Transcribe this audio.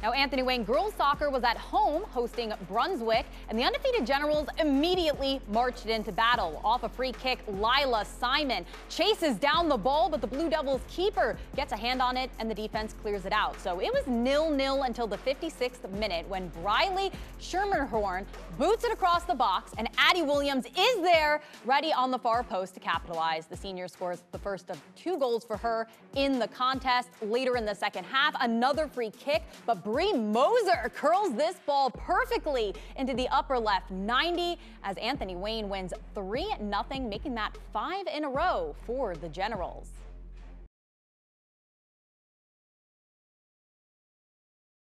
Now, Anthony Wayne girls soccer was at home hosting Brunswick, and the undefeated Generals immediately marched into battle. Off a free kick, Lila Simon chases down the ball, but the Blue Devils keeper gets a hand on it, and the defense clears it out. So it was 0-0 until the 56th minute when Briley Schermerhorn boots it across the box, and Addie Williams is there, ready on the far post to capitalize. The senior scores the first of 2 goals for her in the contest. Later in the second half, another free kick, but Bree Moser curls this ball perfectly into the upper left 90 as Anthony Wayne wins 3-0, making that 5 in a row for the Generals.